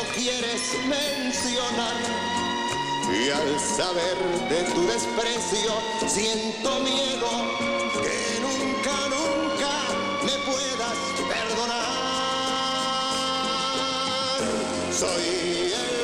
quieres mencionar. Y al saber de tu desprecio siento miedo que nunca, nunca me puedas perdonar. Soy el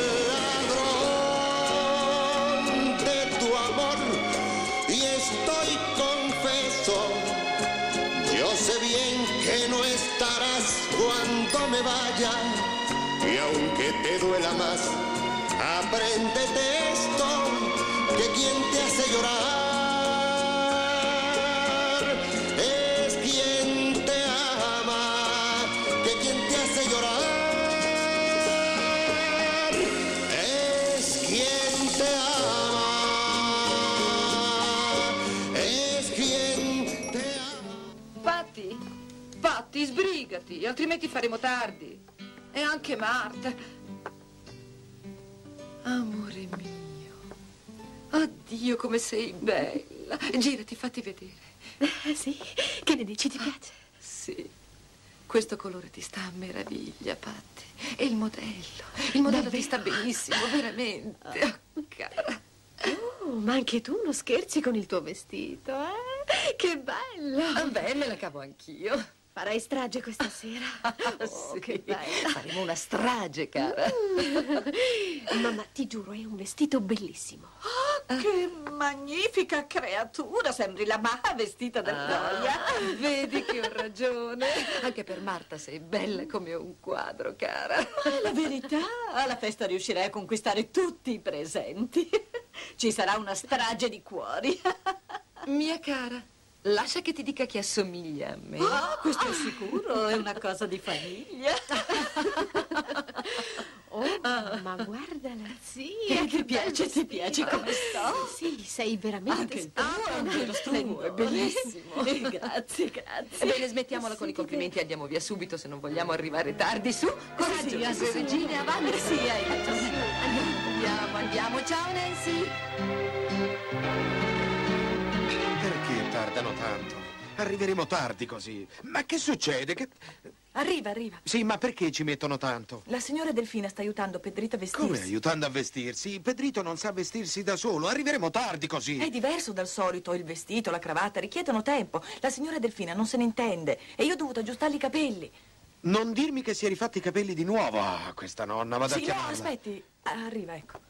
ladrón de tu amor y estoy confeso. Yo sé bien que no estarás cuando me vaya y aunque te duela más, apréndete esto, que quien te hace llorar es quien te ama, que quien te hace llorar es quien te ama, es quien te ama. Patti, sbrigati, altrimenti faremo tardi. E anche Marta. Amore mio, oddio come sei bella. Girati, fatti vedere. Sì? Che ne dici, ti piace? Sì, questo colore ti sta a meraviglia, Patti. E il modello ti sta benissimo, veramente. Oh, cara. Oh, ma anche tu non scherzi con il tuo vestito, eh? Che bello! Beh, me la cavo anch'io. Farai strage questa sera? Oh, sì, che bella. faremo una strage, cara. Mamma, ti giuro, è un vestito bellissimo. Oh, che magnifica creatura! Sembri la Maha vestita da Troia. Vedi che ho ragione. Anche per Marta sei bella come un quadro, cara. Ma è la verità, alla festa riuscirai a conquistare tutti i presenti. Ci sarà una strage di cuori. Mia cara, lascia che ti dica che assomiglia a me. Oh, questo è sicuro, è una cosa di famiglia. Oh, ma guarda la zia. Ti piace come sto? Sì, sei veramente Anche lo tuo è bellissimo. Grazie. Bene, smettiamola con i complimenti e andiamo via subito se non vogliamo arrivare tardi. Su, coraggio, regine, avanti. Sì, hai ragione. Andiamo. Ciao, Nancy. Perché tardano tanto? Arriveremo tardi così. Ma che succede? Arriva. Sì, ma perché ci mettono tanto? La signora Delfina sta aiutando Pedrito a vestirsi. Come aiutando a vestirsi? Pedrito non sa vestirsi da solo. Arriveremo tardi così. È diverso dal solito. Il vestito, la cravatta richiedono tempo. La signora Delfina non se ne intende. E io ho dovuto aggiustarle i capelli. Non dirmi che si è rifatti i capelli di nuovo. Ah, questa nonna, vado a Sì, no, chiamarla. aspetti. Arriva, ecco.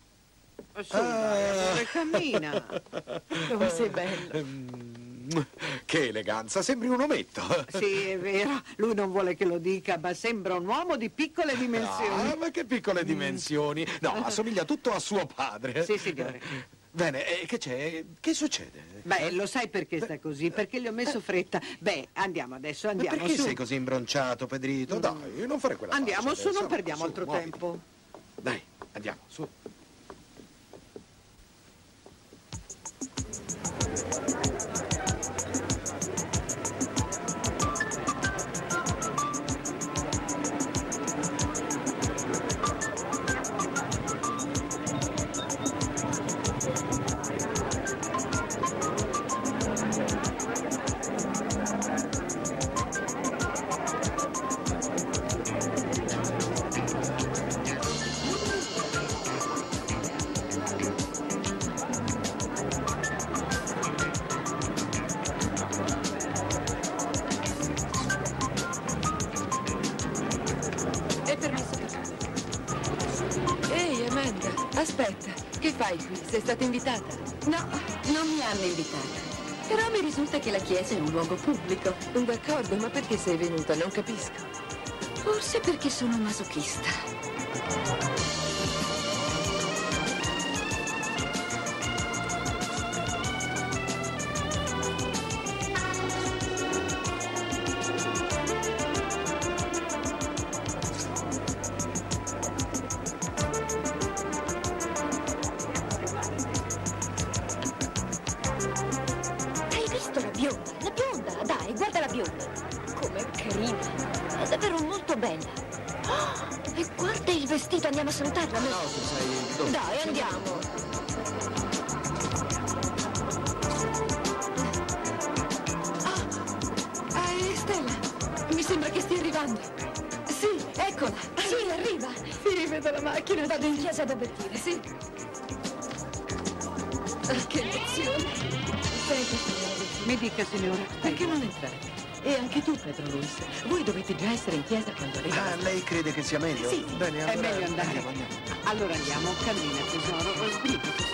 Cammina. Come sei bello. Che eleganza, sembri un ometto. Sì, è vero, lui non vuole che lo dica, ma sembra un uomo di piccole dimensioni. Ah, ma che piccole dimensioni. No, assomiglia tutto a suo padre. Sì, signore. Bene, che c'è? Che succede? Beh, lo sai perché sta così? Perché gli ho messo fretta. Beh, andiamo adesso, Ma andiamo perché su. sei così imbronciato, Pedrito? Dai, non fare quella Andiamo faccia su, adesso. non perdiamo Su, altro muoviti. tempo. Dai, andiamo, su. Aspetta, che fai qui? Sei stata invitata? No, non mi hanno invitata. Però mi risulta che la chiesa è un luogo pubblico. D'accordo, ma perché sei venuta? Non capisco. Forse perché sono masochista. La bionda, dai, guarda la bionda. Com'è carina. È davvero molto bella. Oh, e guarda il vestito, andiamo a salutarla. No, tu sei... Dai, andiamo. Stella, mi sembra che stia arrivando. Sì, eccola. Sì, arriva. Sì, vedo la macchina. Vado in chiesa ad avvertire. Sì. Ah, che emozione. Prego, signora Bettina. Mi dica, signora. Perché non entrate? E anche tu, Pedro Luis. Voi dovete già essere in chiesa quando arriva. Ah, lei crede che sia meglio? Sì. Bene, È allora meglio andare. andiamo. Allora andiamo, cammina, tesoro. Sbrigati.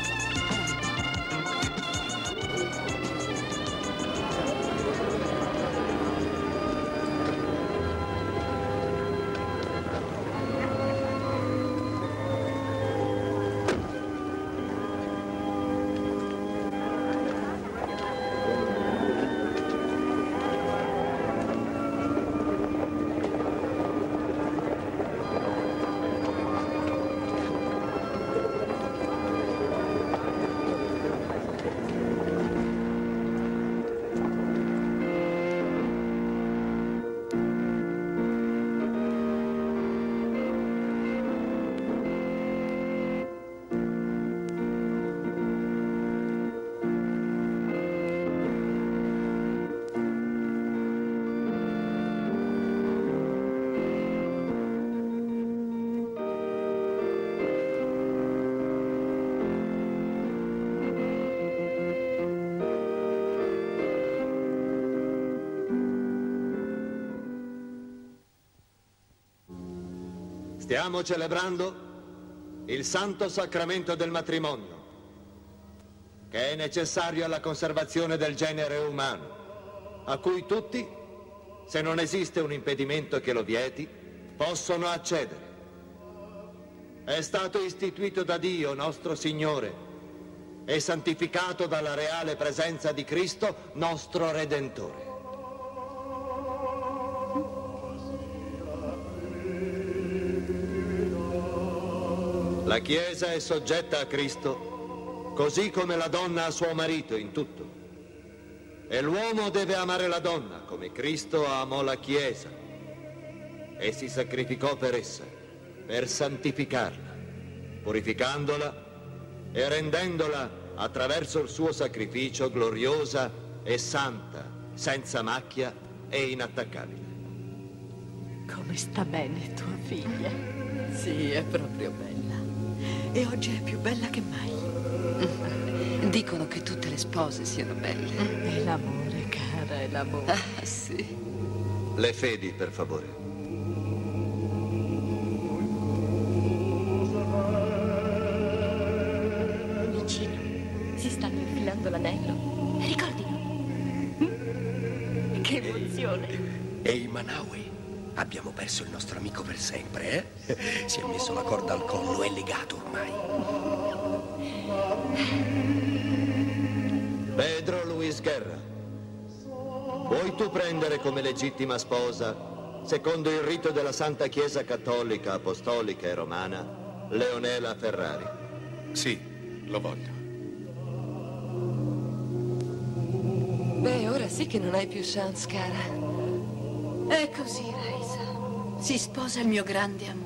Stiamo celebrando il santo sacramento del matrimonio, che è necessario alla conservazione del genere umano, a cui tutti, se non esiste un impedimento che lo vieti, possono accedere. È stato istituito da Dio, nostro Signore, e santificato dalla reale presenza di Cristo, nostro Redentore. La Chiesa è soggetta a Cristo, così come la donna a suo marito in tutto. E l'uomo deve amare la donna, come Cristo amò la Chiesa e si sacrificò per essa, per santificarla, purificandola e rendendola, attraverso il suo sacrificio, gloriosa e santa, senza macchia e inattaccabile. Come sta bene tua figlia? Sì, è proprio bella. E oggi è più bella che mai. Dicono che tutte le spose siano belle. È l'amore, cara, è l'amore. Ah, sì. Le fedi, per favore. Vicino. Si stanno infilando l'anello. Ricordino. Che emozione. Ehi, Manaui, abbiamo perso il nostro amico per sempre, eh? Si è messo la corda al collo, è legato ormai. Pedro Luis Guerra, vuoi tu prendere come legittima sposa, secondo il rito della Santa Chiesa Cattolica, Apostolica e Romana, Leonela Ferrari? Sì, lo voglio. Beh, ora sì che non hai più chance, cara. È così, Raisa. Si sposa il mio grande amore.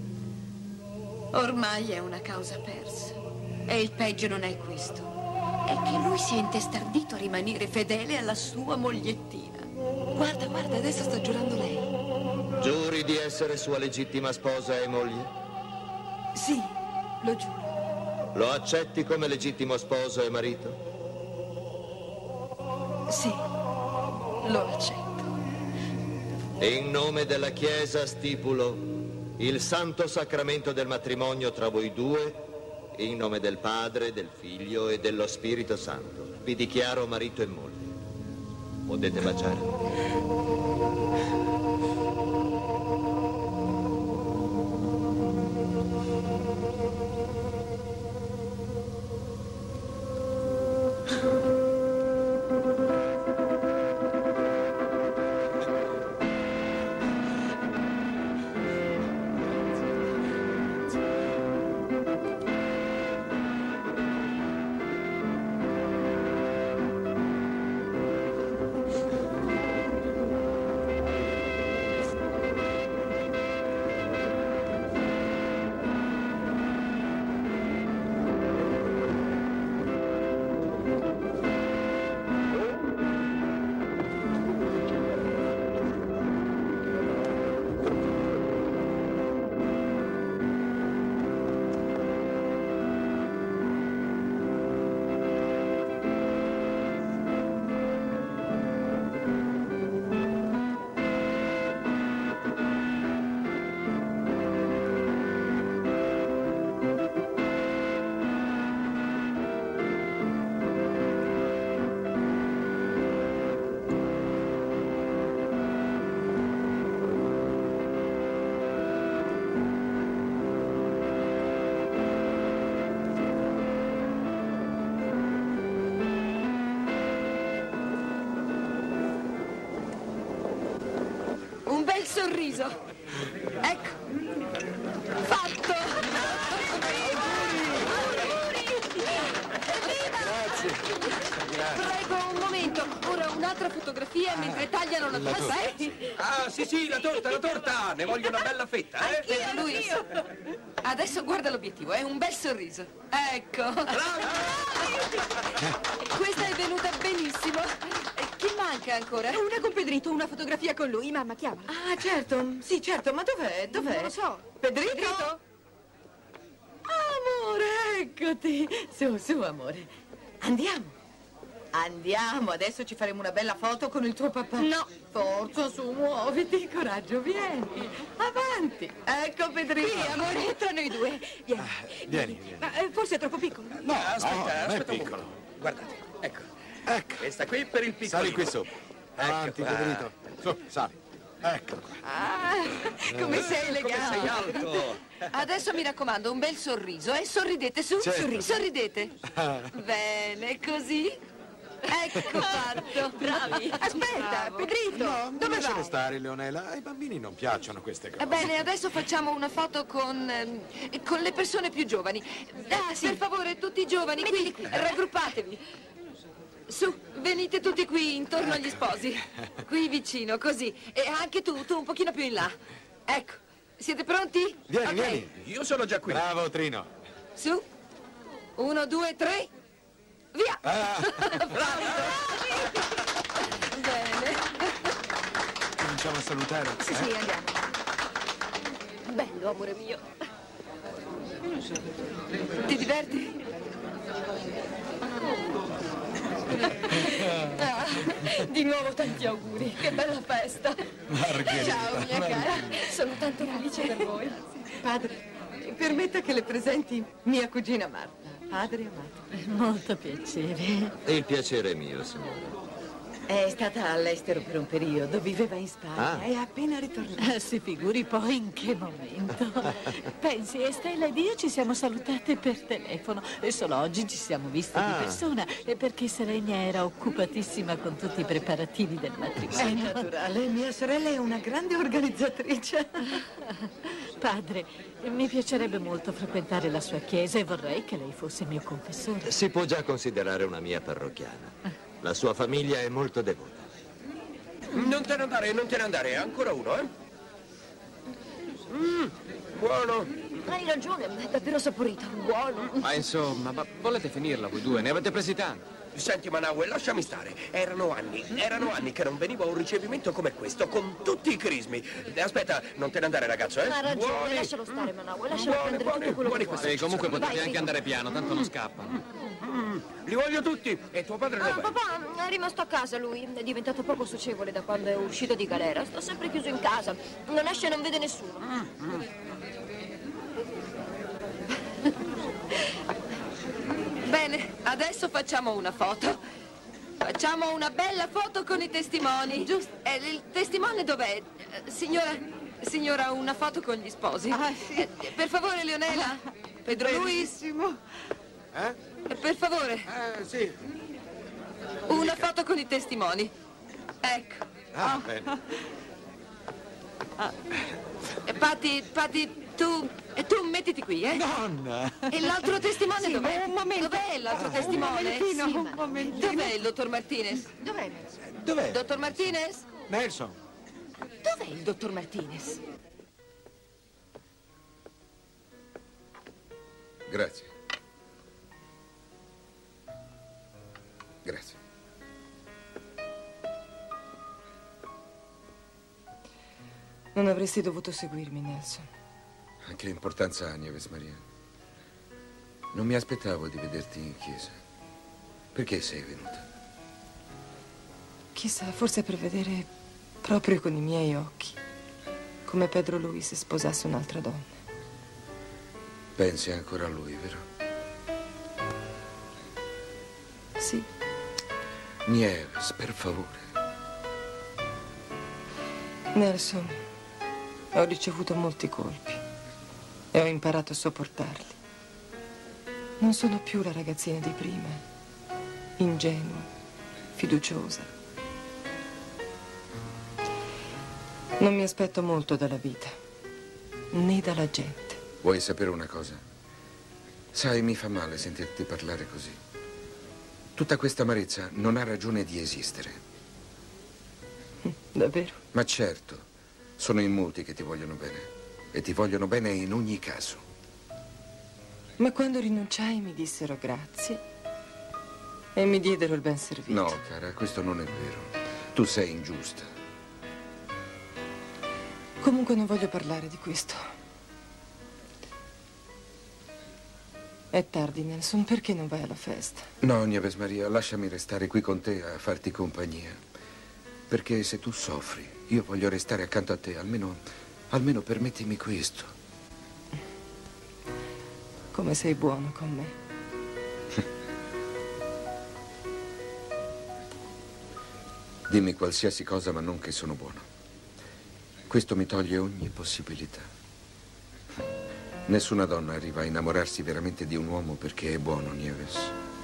Ormai è una causa persa. E il peggio non è questo. È che lui si è intestardito a rimanere fedele alla sua mogliettina. Guarda, guarda, adesso sta giurando lei. Giuri di essere sua legittima sposa e moglie? Sì, lo giuro. Lo accetti come legittimo sposo e marito? Sì, lo accetto. In nome della Chiesa stipulo il santo sacramento del matrimonio tra voi due, in nome del Padre, del Figlio e dello Spirito Santo. Vi dichiaro marito e moglie. Potete baciare. sorriso. Ecco. Fatto. Prego, un momento. Ora un'altra fotografia mentre tagliano la torta. Ah, sì, la torta. Ne voglio una bella fetta, Anch'io, Luis. Adesso guarda l'obiettivo, è un bel sorriso. Ecco. Questa è venuta benissimo. Chi manca ancora? Una con Pedrito, una fotografia con lui. Mamma, chiama. Ah, certo. Sì, certo. Ma dov'è? Non lo so. Pedrito? Amore, eccoti. Su, amore. Andiamo, adesso ci faremo una bella foto con il tuo papà. No. Forza, su, muoviti, coraggio, vieni. Avanti. Ecco Pedrito. Sì, amore, tra noi due. Vieni. Vieni. Ma forse è troppo piccolo. No, aspetta non è un piccolo. po'. Guardate, ecco. Ecco. Questa qui per il piccolino. Sali qui su. Avanti, Ecco qua. Pedrito. Su, sali. Ecco qua. Come sei elegante. Come sei alto. Adesso mi raccomando, un bel sorriso. Sorridete, su. Certo. Sorridete. Bene, così. Ecco fatto. Bravi. Aspetta, Pedrito. No, dove lascialo vai? stare, Leonela. Ai bambini non piacciono queste cose. Bene, adesso facciamo una foto con le persone più giovani. Sì. Per favore, tutti i giovani, qui, raggruppatevi. Su, venite tutti qui, intorno agli sposi. Qui vicino, così. E anche tu un pochino più in là. Ecco, siete pronti? Vieni, Ok. vieni. Io sono già qui. Bravo, Trino. Su. 1, 2, 3. Via! Bravi. Bene. Cominciamo a salutare. Sì, andiamo. Bello, amore mio. Ti diverti? Di nuovo tanti auguri. Che bella festa. Margherita. Ciao, mia cara. Sono tanto felice per voi. Padre, permetta che le presenti mia cugina Marta. Padre amato. Molto piacere. Il piacere è mio, signore. È stata all'estero per un periodo, viveva in Spagna, Ah. è appena ritornata. Si figuri poi in che momento. Pensi, Estella ed io ci siamo salutate per telefono e solo oggi ci siamo viste di persona perché Serenia era occupatissima con tutti i preparativi del È matrimonio. naturale, mia sorella è una grande organizzatrice. Padre, mi piacerebbe molto frequentare la sua chiesa e vorrei che lei fosse mio confessore. Si può già considerare una mia parrocchiana. La sua famiglia è molto devota. Non te ne andare, ancora uno, buono. Hai ragione, è davvero saporito. Buono. Ma insomma, volete finirla voi due? Ne avete presi tanti. Senti, Manaue, lasciami stare. Erano anni che non venivo a un ricevimento come questo, con tutti i crismi. Aspetta, non te ne andare, ragazzo, Ha ragione, Buoni. lascialo stare, Manaue. Lascialo prendere tutto quello buoni che vuole. E comunque potete Vai, anche Fico. andare piano, tanto non scappano. Li voglio tutti. E tuo padre dov'è? Papà è rimasto a casa lui. È diventato poco socievole da quando è uscito di galera. Sta sempre chiuso in casa. Non esce e non vede nessuno. Bene, adesso facciamo una foto. Facciamo una bella foto con i testimoni. Giusto. Il testimone dov'è? Signora, una foto con gli sposi. Sì. Per favore, Leonela. Pedro Luis. Per favore, Sì. una foto con i testimoni. Ecco. Bene. Patti, tu mettiti qui, Nonna. E l'altro testimone dov'è? un momento. Dov'è l'altro testimone? Un momentino. Dov'è il dottor Martinez? Dov'è? Dov'è? Dottor Martinez? Nelson. Dov'è il dottor Martinez? Grazie. Grazie. Non avresti dovuto seguirmi, Nelson. Che importanza ha Nieves Maria? Non mi aspettavo di vederti in chiesa. Perché sei venuta? Chissà, forse per vedere proprio con i miei occhi come Pedro Luis sposasse un'altra donna. Pensi ancora a lui, vero? Sì. Nieves, per favore. Nelson, ho ricevuto molti colpi e ho imparato a sopportarli. Non sono più la ragazzina di prima, ingenua, fiduciosa. Non mi aspetto molto dalla vita, né dalla gente. Vuoi sapere una cosa? Sai, mi fa male sentirti parlare così. Tutta questa amarezza non ha ragione di esistere. Davvero? Ma certo, sono in molti che ti vogliono bene. E ti vogliono bene in ogni caso. Ma quando rinunciai mi dissero grazie e mi diedero il ben servito. No, cara, questo non è vero. Tu sei ingiusta. Comunque non voglio parlare di questo. È tardi, Nelson, perché non vai alla festa? No, Nieves Maria, lasciami restare qui con te a farti compagnia. Perché se tu soffri, io voglio restare accanto a te, almeno permettimi questo. Come sei buono con me. Dimmi qualsiasi cosa, ma non che sono buono. Questo mi toglie ogni possibilità. Nessuna donna arriva a innamorarsi veramente di un uomo perché è buono, Nieves.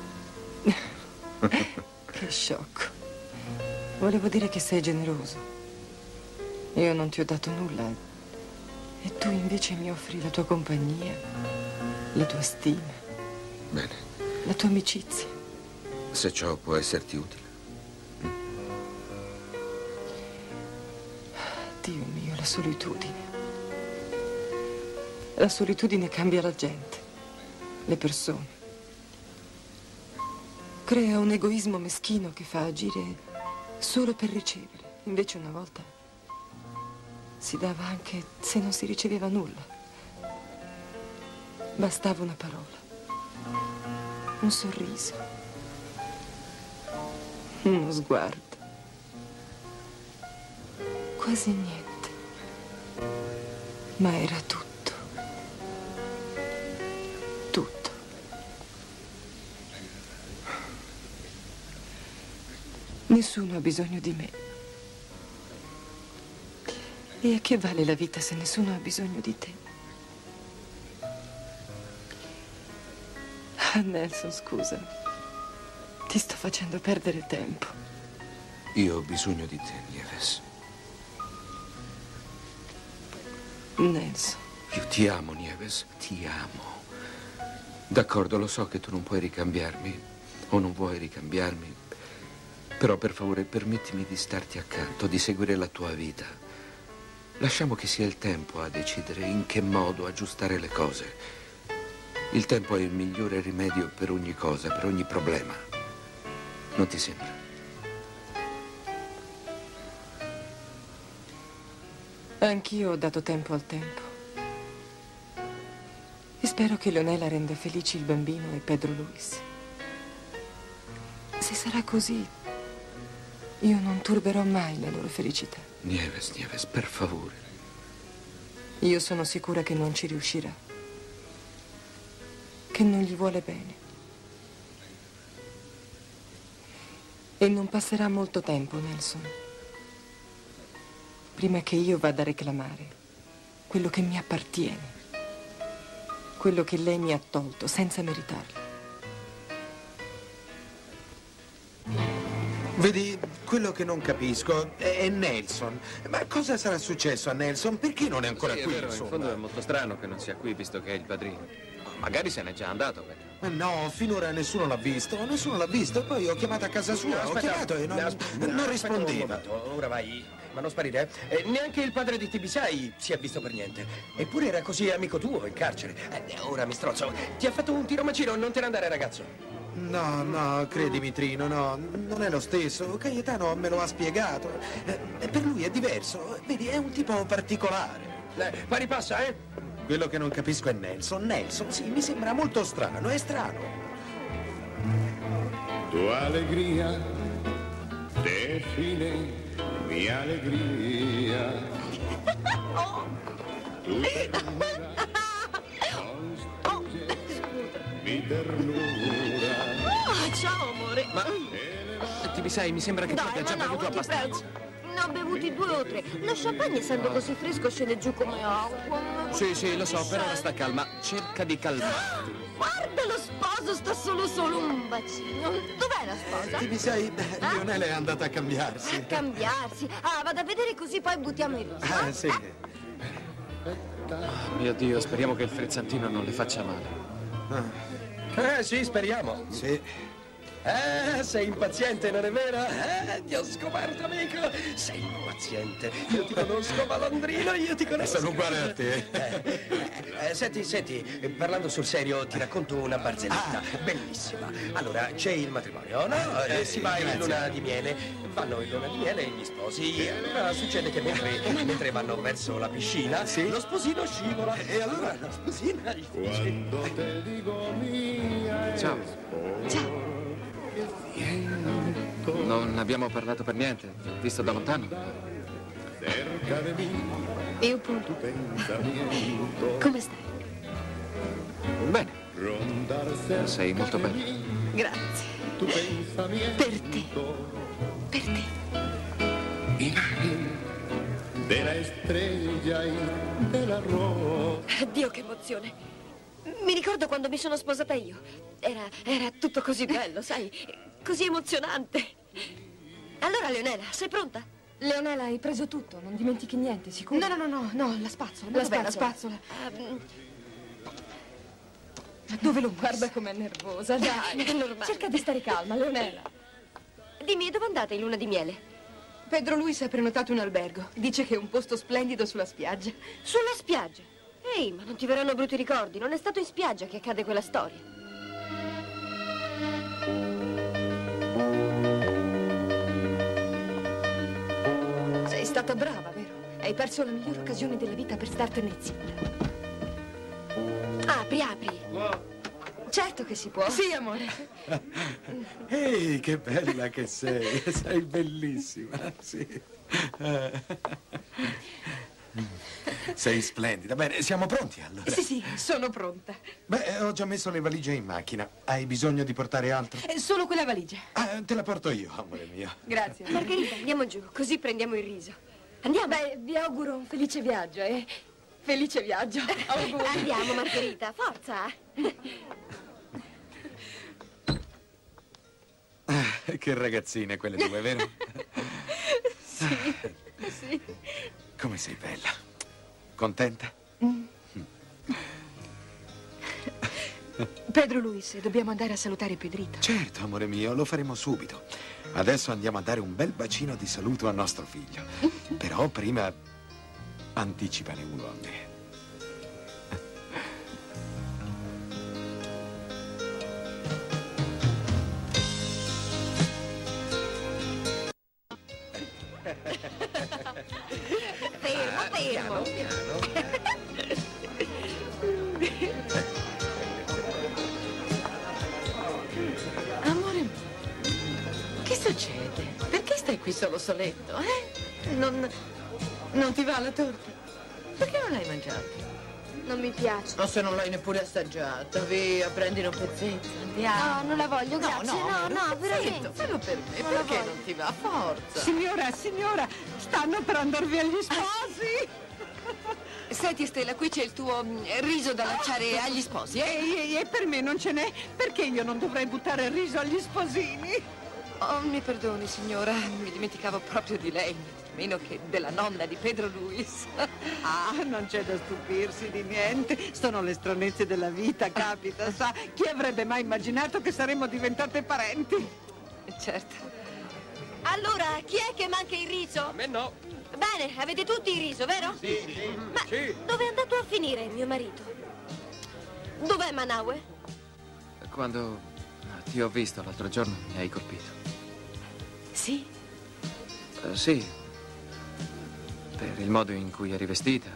Che sciocco. Volevo dire che sei generoso. Io non ti ho dato nulla. E tu invece mi offri la tua compagnia, la tua stima. Bene. La tua amicizia. Se ciò può esserti utile. Dio mio, la solitudine. La solitudine cambia la gente, le persone. Crea un egoismo meschino che fa agire solo per ricevere. Invece una volta si dava anche se non si riceveva nulla. Bastava una parola, un sorriso, uno sguardo. Quasi niente, ma era tutto. Tutto. Nessuno ha bisogno di me. E a che vale la vita se nessuno ha bisogno di te? Ah, Nelson, scusami. Ti sto facendo perdere tempo. Io ho bisogno di te, Nieves. Nelson. Io ti amo, Nieves, ti amo. D'accordo, lo so che tu non puoi ricambiarmi, o non vuoi ricambiarmi, però per favore permettimi di starti accanto, di seguire la tua vita. Lasciamo che sia il tempo a decidere in che modo aggiustare le cose. Il tempo è il migliore rimedio per ogni cosa, per ogni problema. Non ti sembra? Anch'io ho dato tempo al tempo. E spero che Leonela renda felici il bambino e Pedro Luis. Se sarà così, io non turberò mai la loro felicità. Nieves, Nieves, per favore. Io sono sicura che non ci riuscirà. Che non gli vuole bene. E non passerà molto tempo, Nelson, prima che io vada a reclamare quello che mi appartiene. Quello che lei mi ha tolto senza meritarlo. Vedi, quello che non capisco è Nelson. Ma cosa sarà successo a Nelson? Perché non è ancora sì, qui, è vero, insomma? in fondo è molto strano che non sia qui, visto che è il padrino. Magari se n'è già andato, Pedro. Ma no, finora nessuno l'ha visto. Nessuno l'ha visto. Poi ho chiamato a casa sua. No, ho chiamato e non rispondeva. Ora vai, ma non sparire. Neanche il padre di Tibisai si è visto per niente. Eppure era così amico tuo in carcere. Ora mi strozzo. Ti ha fatto un tiro macino, non te ne andare, ragazzo. No, credimi, Trino, no, non è lo stesso. Cayetano me lo ha spiegato. Per lui è diverso. Vedi, è un tipo particolare. Pari passa, eh? Quello che non capisco è Nelson. Nelson, sì, mi sembra molto strano, è strano. Tua alegría define mi alegría. Tu ternura costringe mi ternura. Ciao, amore. Ma Tibisai, mi sembra che tu abbia già bevuto abbastanza. Ne ho bevuti 2 o 3. Lo champagne, essendo così fresco, scende giù come acqua. Sì, lo so, però ora sta calma. Cerca di calmarti. Guarda, lo sposo sta solo un bacino. Dov'è la sposa? Tibisai, Lionela è andata a cambiarsi. A cambiarsi? Ah, vado a vedere così poi buttiamo il riso. Ah, sì. Oh, mio Dio, speriamo che il frizzantino non le faccia male. Sì, speriamo. Sì. Sei impaziente, non è vero? Ti ho scoperto, amico. Sei impaziente. Io ti conosco, malandrino, io ti conosco. Sono uguale a te. Senti, parlando sul serio, ti racconto una barzelletta bellissima. Allora, c'è il matrimonio, no? Si va in luna di miele. Vanno in luna di miele gli sposi. Allora succede che mentre vanno verso la piscina, lo sposino scivola. E allora la sposina gli dice... Ciao. Ciao. Non abbiamo parlato per niente, visto da lontano. Io pure. Come stai? Bene. Sei molto bella. Grazie. Per te. Per te. Della estrella y della rosa. Dio, che emozione. Mi ricordo quando mi sono sposata io. Era tutto così bello, sai? Così emozionante. Allora, Leonela, sei pronta? Leonela, hai preso tutto, non dimentichi niente, sicuro? No, la spazzola. La spazzola. Dove lo Guarda com'è nervosa, dai. È normale. Cerca di stare calma, Leonela. Dimmi, dove andate in luna di miele? Pedro Luis ha prenotato un albergo. Dice che è un posto splendido sulla spiaggia. Sulla spiaggia? Ehi, ma non ti verranno brutti ricordi? Non è stato in spiaggia che accade quella storia. Sei stata brava, vero? Hai perso la migliore occasione della vita per startene zitta. Apri. Certo che si può. Sì, amore. Ehi, che bella che sei. Sei bellissima, sì. Sei splendida. Bene, siamo pronti allora? Sì, sono pronta. Beh, ho già messo le valigie in macchina. Hai bisogno di portare altro? Solo quella valigia. Ah, te la porto io, amore mio. Grazie. Margherita, andiamo giù, così prendiamo il riso. Andiamo. Beh, vi auguro un felice viaggio, eh? Felice viaggio. Auguri. Andiamo, Margherita, forza. Che ragazzine quelle due, vero? Sì. Come sei bella. Contenta? Pedro Luis, dobbiamo andare a salutare Pedrito. Certo, amore mio, lo faremo subito. Adesso andiamo a dare un bel bacino di saluto a nostro figlio. Però prima anticipane uno a me. Fermo. Amore mio, che succede? Perché stai qui solo soletto, eh? Non ti va la torta? Perché non l'hai mangiata? Non mi piace. O se non l'hai neppure assaggiata, via, prendine un pezzetto, andiamo. No, non la voglio, grazie. No, veramente. Fallo per me, Non la perché voglio. non ti va? Forza. Signora, stanno per andar via gli sposi. Senti, Stella, qui c'è il tuo riso da lanciare agli sposi, E per me non ce n'è. Perché io non dovrei buttare il riso agli sposini? Oh, mi perdoni, signora, mi dimenticavo proprio di lei, meno che della nonna di Pedro Luis. Ah, non c'è da stupirsi di niente. Sono le stranezze della vita, capita, sa. Chi avrebbe mai immaginato che saremmo diventate parenti? Certo. Allora, chi è che manca il riso? A me no. Bene, avete tutti il riso, vero? Sì. Ma dove è andato a finire mio marito? Dov'è Manaue? Quando ti ho visto l'altro giorno mi hai colpito. Sì? Sì. Per il modo in cui eri vestita.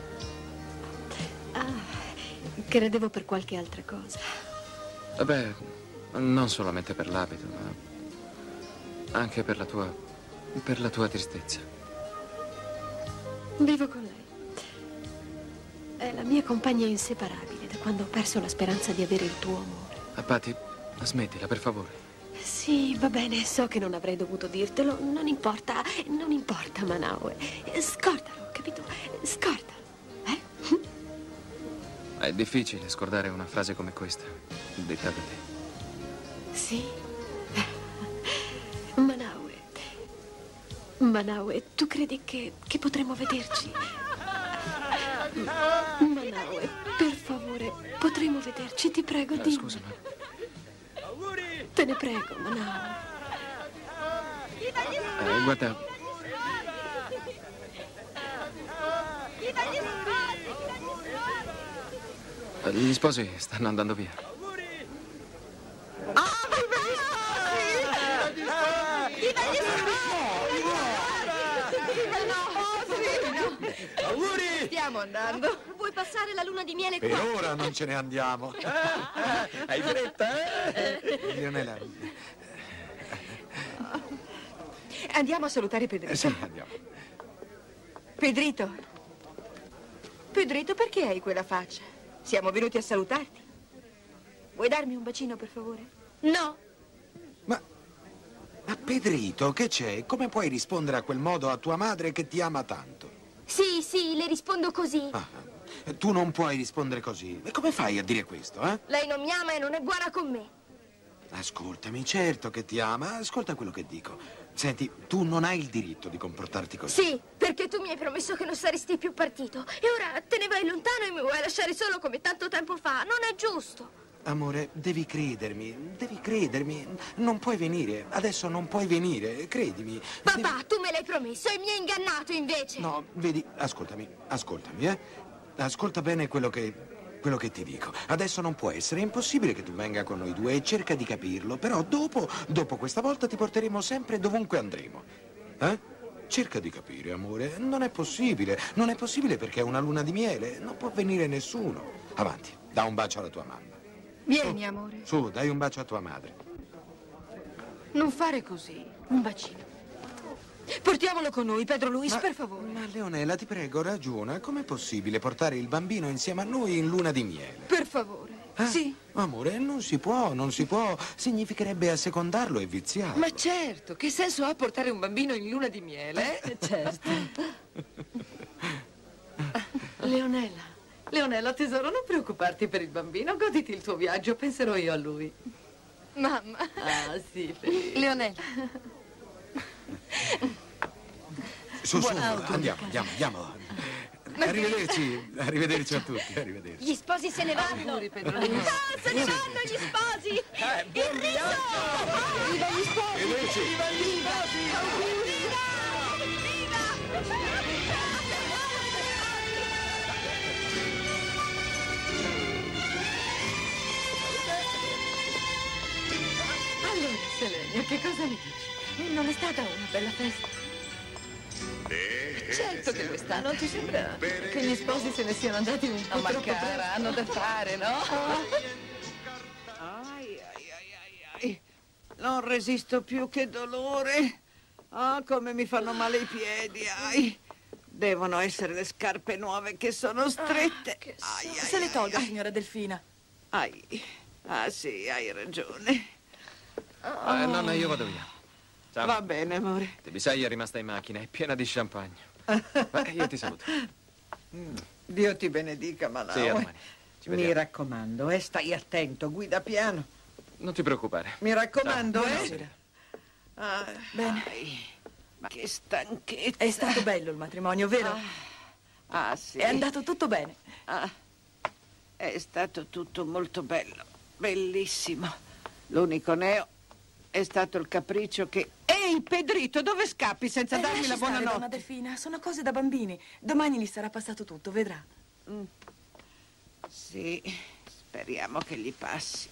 Credevo per qualche altra cosa. Beh, non solamente per l'abito, ma anche per la tua tristezza. Vivo con lei. È la mia compagna inseparabile da quando ho perso la speranza di avere il tuo amore. Patty, smettila, per favore. Sì, va bene, so che non avrei dovuto dirtelo. Non importa, Manaue. Scordalo, capito? Scordalo, eh? È difficile scordare una frase come questa, detta da te. Sì? Manaue, tu credi che potremo vederci? Manaue, per favore, potremo vederci, ti prego, dimmi. Scusa, ma... Te ne prego, Manaue. Guarda... Gli sposi stanno andando via. Auguri! Stiamo andando. Vuoi passare la luna di miele qua? Per ora non ce ne andiamo. Hai fretta, eh? Leonela. Andiamo a salutare Pedrito. Sì, andiamo. Pedrito. Pedrito, perché hai quella faccia? Siamo venuti a salutarti. Vuoi darmi un bacino, per favore? No. Ma Pedrito, che c'è? Come puoi rispondere a quel modo a tua madre che ti ama tanto? Sì, le rispondo così. Tu non puoi rispondere così. E come fai a dire questo, eh? Lei non mi ama e non è buona con me. Ascoltami, certo che ti ama. Ascolta quello che dico. Senti, tu non hai il diritto di comportarti così. Sì, perché tu mi hai promesso che non saresti più partito. E ora te ne vai lontano e mi vuoi lasciare solo come tanto tempo fa. Non è giusto. Amore, devi credermi. Non puoi venire. Adesso non puoi venire, credimi. Papà, tu me l'hai promesso e mi hai ingannato invece. No, vedi, ascoltami, eh? Ascolta bene quello che ti dico. Adesso non può essere, è impossibile che tu venga con noi due e cerca di capirlo. Però dopo questa volta ti porteremo sempre dovunque andremo. Eh? Cerca di capire, amore. Non è possibile perché è una luna di miele. Non può venire nessuno. Avanti, dà un bacio alla tua mamma. Vieni, amore. Su, dai un bacio a tua madre. Non fare così. Un bacino. Portiamolo con noi, Pedro Luis, per favore. Ma Leonela, ti prego, ragiona. Com'è possibile portare il bambino insieme a noi in luna di miele? Per favore. Sì. Amore, non si può. Significherebbe assecondarlo e viziarlo. Ma certo, che senso ha portare un bambino in luna di miele? Certo. Leonella, tesoro, non preoccuparti per il bambino, goditi il tuo viaggio, penserò io a lui. Mamma. Ah, sì, felice. Leonella. Su, andiamo. Arrivederci a tutti, arrivederci. Gli sposi se ne vanno. Auguri, Pedro. Se ne vanno gli sposi. Buon viaggio! Viva gli sposi! Viva gli sposi! Allora, Selenia, che cosa mi dici? Non è stata una bella festa? Certo che lo è stata. Non ti sembra che gli sposi se ne siano andati un po' troppo presto? Hanno da fare, no? Ai. Non resisto più, che dolore. Come mi fanno male i piedi, ai. Devono essere le scarpe nuove che sono strette. Se le tolga, signora Delfina. Sì, hai ragione. Nonna, io vado via. Ciao. Va bene, amore. Tebisai è rimasta in macchina, è piena di champagne. Io ti saluto. Dio ti benedica, Manaue. Sì, a domani. Ci Mi vediamo. raccomando, stai attento, guida piano. Non ti preoccupare. Mi raccomando, Buonasera. Bene. Ma che stanchezza. È stato bello il matrimonio, vero? Sì. È andato tutto bene. È stato tutto molto bello, bellissimo. L'unico neo è stato il capriccio che... Ehi, Pedrito, dove scappi senza darmi la buonanotte? Donna Delfina, sono cose da bambini. Domani gli sarà passato tutto, vedrà. Sì, speriamo che gli passi.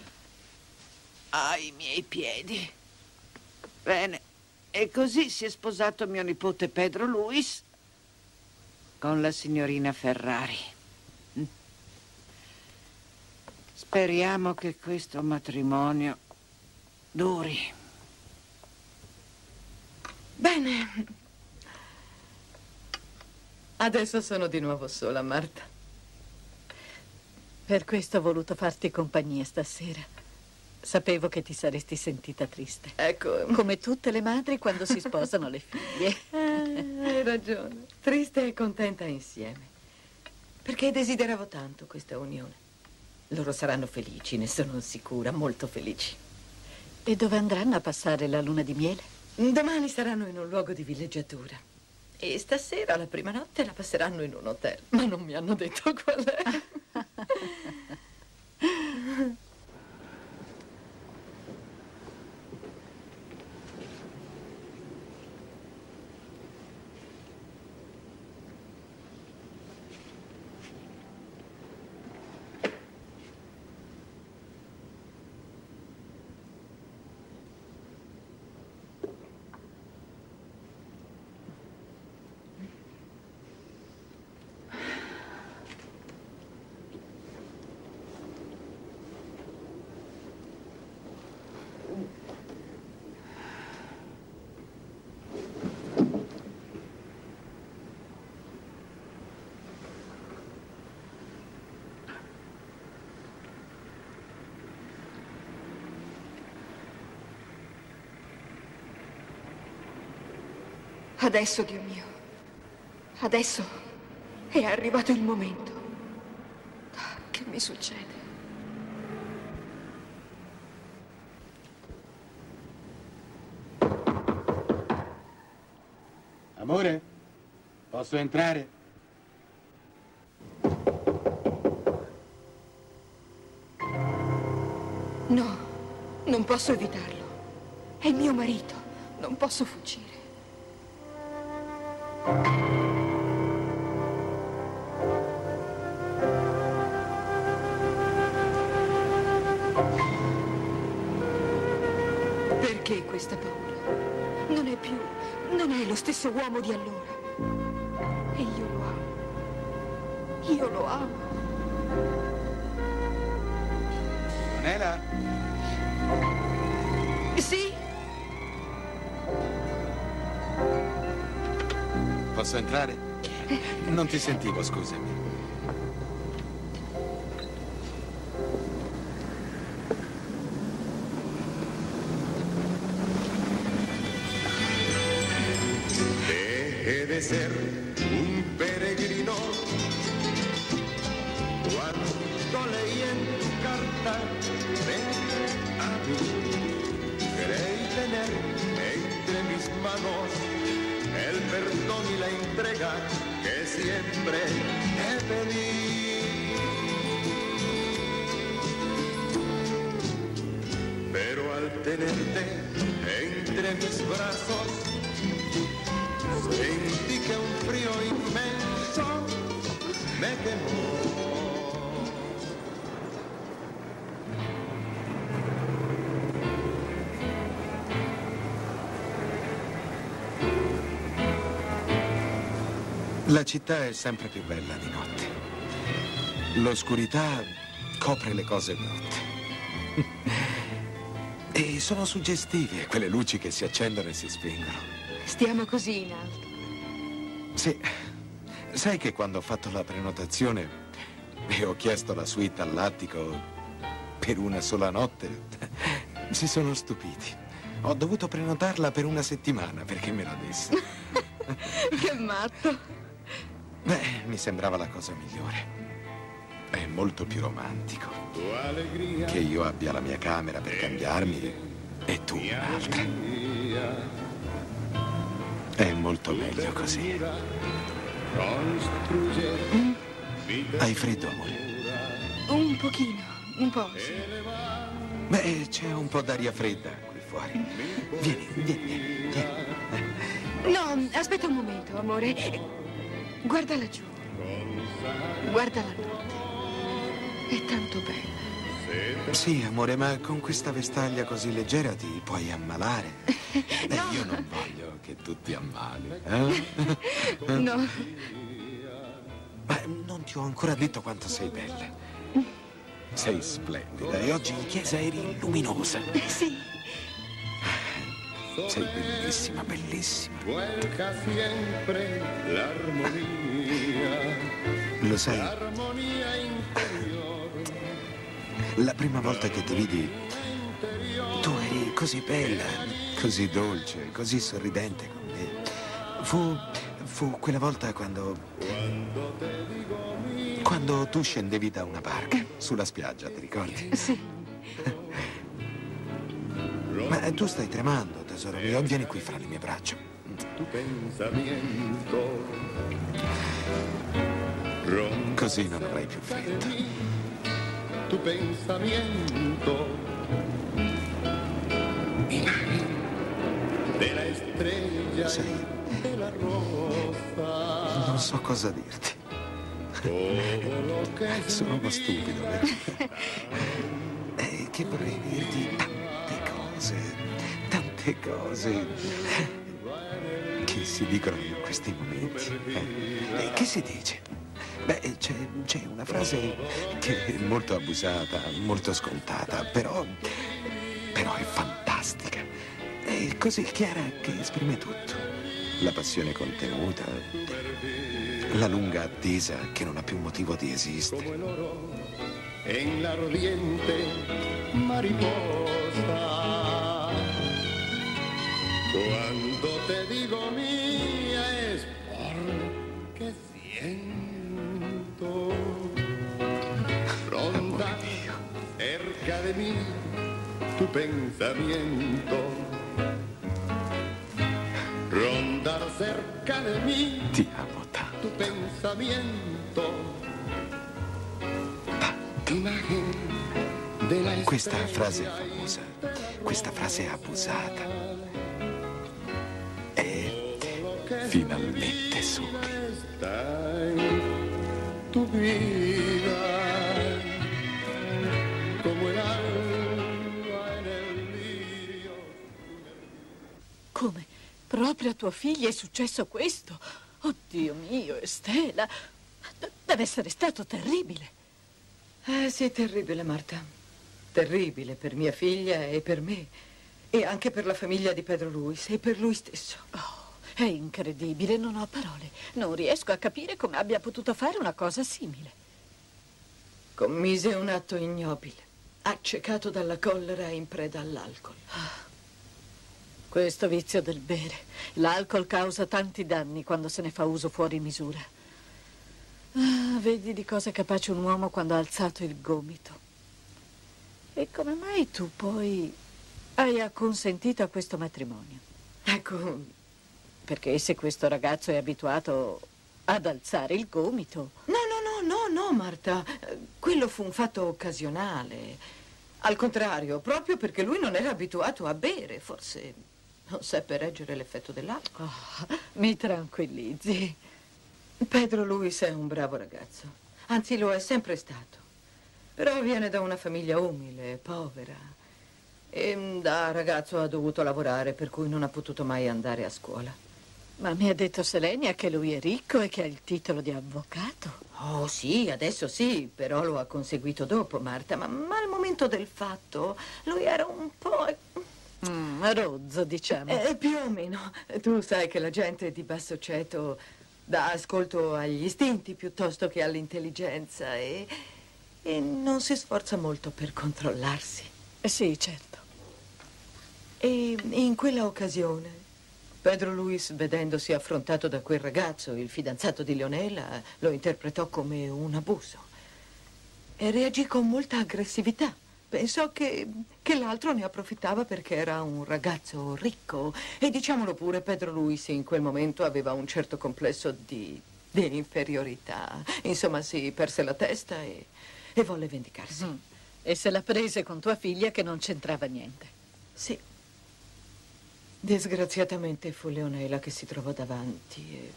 I miei piedi. Bene, e così si è sposato mio nipote Pedro Luis con la signorina Ferrari. Speriamo che questo matrimonio duri. Bene. Adesso sono di nuovo sola, Marta. Per questo ho voluto farti compagnia stasera. Sapevo che ti saresti sentita triste. Ecco, come tutte le madri quando si sposano le figlie. Hai ragione. Triste e contenta insieme. perché desideravo tanto questa unione. Loro saranno felici, ne sono sicura, molto felici. E dove andranno a passare la luna di miele? Domani saranno in un luogo di villeggiatura. E stasera la prima notte la passeranno in un hotel. Ma non mi hanno detto qual è. Adesso, Dio mio, adesso è arrivato il momento. Che mi succede? Amore, posso entrare? No, non posso evitarlo. È mio marito, non posso fuggire. Perché questa paura? Non è lo stesso uomo di allora. E io lo amo. Io lo amo. Nela? Sì? Posso entrare? Non ti sentivo, scusami. De ser un peregrino, cuando leí en tu carta ven a mí, creí tener entre mis manos el perdón y la entrega que siempre te pedí. Pero al tenerte entre mis brazos sentí que un frío inmenso me quemó. La città è sempre più bella di notte. L'oscurità copre le cose brutte. E sono suggestive quelle luci che si accendono e si spengono. Stiamo così in alto. Sì. Sai che quando ho fatto la prenotazione e ho chiesto la suite all'attico per una sola notte, si sono stupiti. Ho dovuto prenotarla per una settimana perché me la desse. Che matto. Beh, mi sembrava la cosa migliore. È molto più romantico che io abbia la mia camera per cambiarmi e tu un'altra. È molto meglio così. Hai freddo, amore? Un pochino, un po', sì. Beh, c'è un po' d'aria fredda qui fuori. Vieni. No, aspetta un momento, amore. Guarda laggiù. Guarda la notte. È tanto bella. Sì, amore, ma con questa vestaglia così leggera ti puoi ammalare. No. Io non voglio che tu ti ammali. No. Ma non ti ho ancora detto quanto sei bella. Sei splendida e oggi in chiesa eri luminosa. Sì. Sei bellissima, bellissima. Lo sai, la prima volta che ti vidi, tu eri così bella, così dolce, così sorridente con me. Fu quella volta quando quando tu scendevi da una barca sulla spiaggia, ti ricordi? Sì. Ma tu stai tremando, tesoro mio. Vieni qui fra le mie braccia. Così non avrai più fretta. Tu pensamiento, imagen de la estrella, Sai, della rosa. non so cosa dirti. Sono uno stupido, vero? Che vorrei dirti tante cose che si dicono in questi momenti. Che si dice? Beh, c'è una frase che è molto abusata, molto scontata, però è fantastica. È così chiara che esprime tutto. La passione contenuta, la lunga attesa che non ha più motivo di esistere. En la ardiente mariposa, cuando te digo mía es porque siento ronda cerca de mí tu pensamiento, rondar cerca de mí ti amo tanto. Tu pensamiento. Questa frase è famosa, questa frase è abusata. E finalmente soli. Tu vida, come l'alba nel lirio. Come? Proprio a tua figlia è successo questo? Oddio mio, Estela, deve essere stato terribile. Sì, terribile, Marta. Terribile per mia figlia e per me. E anche per la famiglia di Pedro Luis e per lui stesso. Oh, è incredibile, non ho parole. Non riesco a capire come abbia potuto fare una cosa simile. Commise un atto ignobile, accecato dalla collera e in preda all'alcol. Questo vizio del bere. L'alcol causa tanti danni quando se ne fa uso fuori misura. Vedi di cosa è capace un uomo quando ha alzato il gomito. E come mai tu poi hai acconsentito a questo matrimonio? Ecco, perché se questo ragazzo è abituato ad alzare il gomito... No, Marta. Quello fu un fatto occasionale. Al contrario, proprio perché lui non era abituato a bere, forse non seppe reggere l'effetto dell'alcol. Mi tranquillizzi. Pedro Luis è un bravo ragazzo, anzi lo è sempre stato, però viene da una famiglia umile, povera e da ragazzo ha dovuto lavorare, per cui non ha potuto mai andare a scuola. Ma mi ha detto Selenia che lui è ricco e che ha il titolo di avvocato. Oh sì, adesso sì, però lo ha conseguito dopo, Marta, ma al momento del fatto lui era un po'... rozzo, diciamo. Più o meno. Tu sai che la gente di basso ceto dà ascolto agli istinti piuttosto che all'intelligenza e non si sforza molto per controllarsi. Sì, certo. E in quella occasione Pedro Luis, vedendosi affrontato da quel ragazzo, il fidanzato di Leonela, lo interpretò come un abuso e reagì con molta aggressività. Pensò che l'altro ne approfittava perché era un ragazzo ricco. E diciamolo pure, Pedro Luis in quel momento aveva un certo complesso di inferiorità. Insomma, si perse la testa e volle vendicarsi. E se la prese con tua figlia che non c'entrava niente. Sì. Disgraziatamente fu Leonela che si trovò davanti e...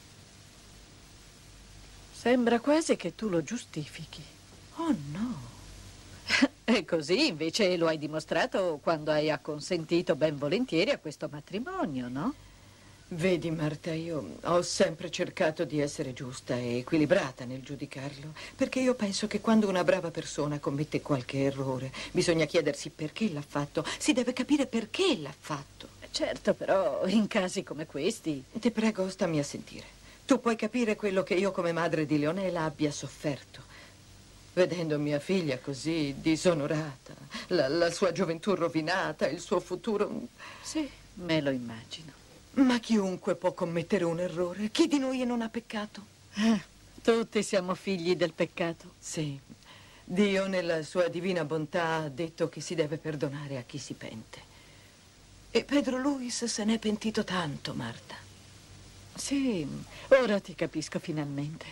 Sembra quasi che tu lo giustifichi. Oh, no. E così invece lo hai dimostrato quando hai acconsentito ben volentieri a questo matrimonio, no? Vedi, Marta, io ho sempre cercato di essere giusta e equilibrata nel giudicarlo, perché io penso che quando una brava persona commette qualche errore bisogna chiedersi perché l'ha fatto, si deve capire perché l'ha fatto. Certo, però in casi come questi... Ti prego, stammi a sentire. Tu puoi capire quello che io come madre di Leonela abbia sofferto, vedendo mia figlia così disonorata, la sua gioventù rovinata, il suo futuro... Sì, me lo immagino. Ma chiunque può commettere un errore. Chi di noi non ha peccato? Tutti siamo figli del peccato. Sì. Dio, nella sua divina bontà, ha detto che si deve perdonare a chi si pente. E Pedro Luis se n'è pentito tanto, Marta. Sì, ora ti capisco finalmente.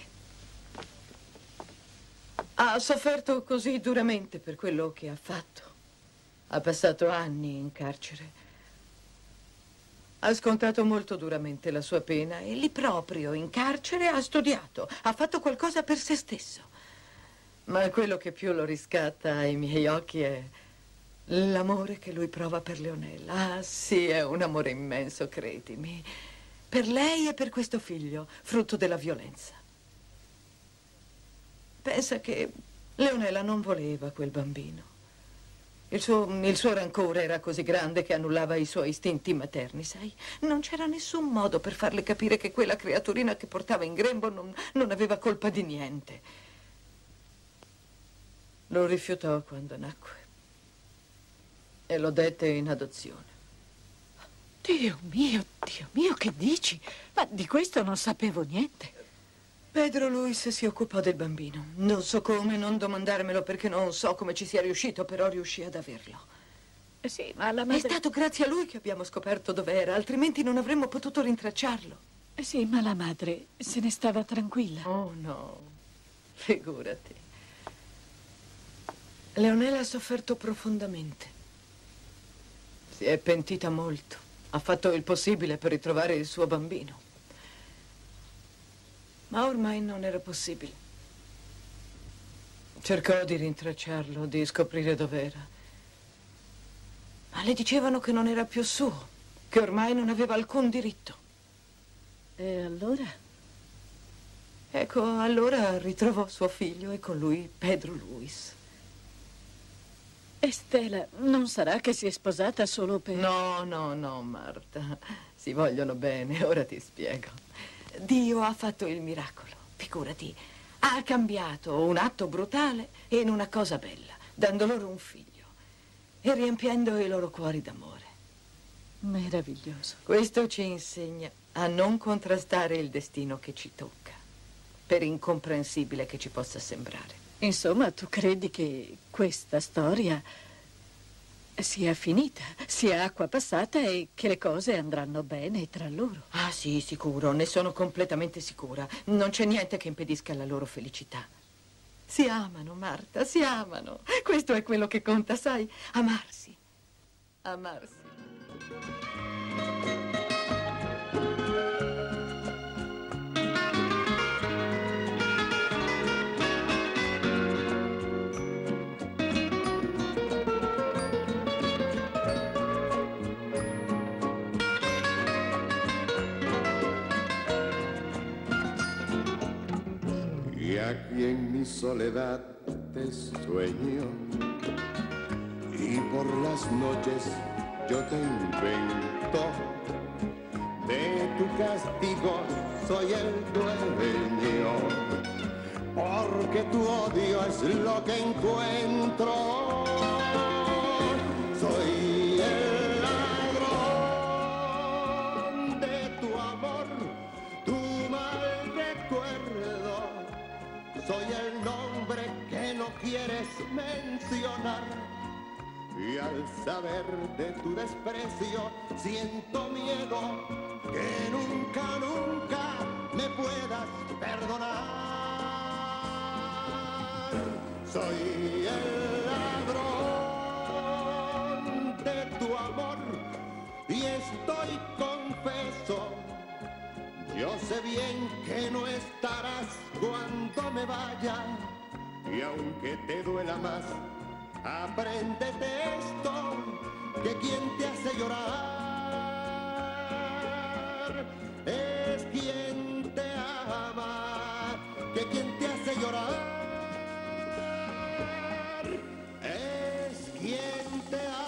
Ha sofferto così duramente per quello che ha fatto. Ha passato anni in carcere. Ha scontato molto duramente la sua pena e lì proprio in carcere ha studiato, ha fatto qualcosa per se stesso. Ma quello che più lo riscatta ai miei occhi è l'amore che lui prova per Leonela. Ah, sì, è un amore immenso, credimi. Per lei e per questo figlio, frutto della violenza. Pensa che Leonela non voleva quel bambino. Il suo rancore era così grande che annullava i suoi istinti materni, sai? Non c'era nessun modo per farle capire che quella creaturina che portava in grembo non aveva colpa di niente. Lo rifiutò quando nacque e lo dette in adozione. Dio mio, che dici? Ma di questo non sapevo niente. Pedro Luis si occupò del bambino. Non so come, non domandarmelo perché non so come ci sia riuscito, però riuscì ad averlo. Sì, ma la madre... È stato grazie a lui che abbiamo scoperto dov'era, altrimenti non avremmo potuto rintracciarlo. Sì, ma la madre se ne stava tranquilla. Oh no, figurati. Leonela ha sofferto profondamente. Si è pentita molto. Ha fatto il possibile per ritrovare il suo bambino. Ma ormai non era possibile. Cercò di rintracciarlo, di scoprire dov'era. Ma le dicevano che non era più suo, che ormai non aveva alcun diritto. E allora? Ecco, allora ritrovò suo figlio e con lui Pedro Luis. E Stella, non sarà che si è sposata solo per... No, Marta. Si vogliono bene, ora ti spiego. Dio ha fatto il miracolo, figurati. Ha cambiato un atto brutale in una cosa bella, dando loro un figlio e riempiendo i loro cuori d'amore. Meraviglioso. Questo ci insegna a non contrastare il destino che ci tocca, per incomprensibile che ci possa sembrare. Insomma, tu credi che questa storia sia finita, sia acqua passata e che le cose andranno bene tra loro? Ah, sì, sicuro, ne sono completamente sicura. Non c'è niente che impedisca la loro felicità. Si amano, Marta, si amano. Questo è quello che conta, sai? Amarsi. Amarsi. Y aquí en mi soledad te sueño y por las noches yo te invento. De tu castigo soy el dueño, porque tu odio es lo que encuentro. Soy el ladrón de tu amor, tu mal recuerdo. Soy el nombre que no quieres mencionar. Y al saber de tu desprecio siento miedo que nunca, nunca me puedas perdonar. Soy el ladrón de tu amor y estoy confeso. Yo sé bien que no estarás cuando me vaya y aunque te duela más, apréndete esto, que quien te hace llorar es quien te ama, que quien te hace llorar es quien te ama.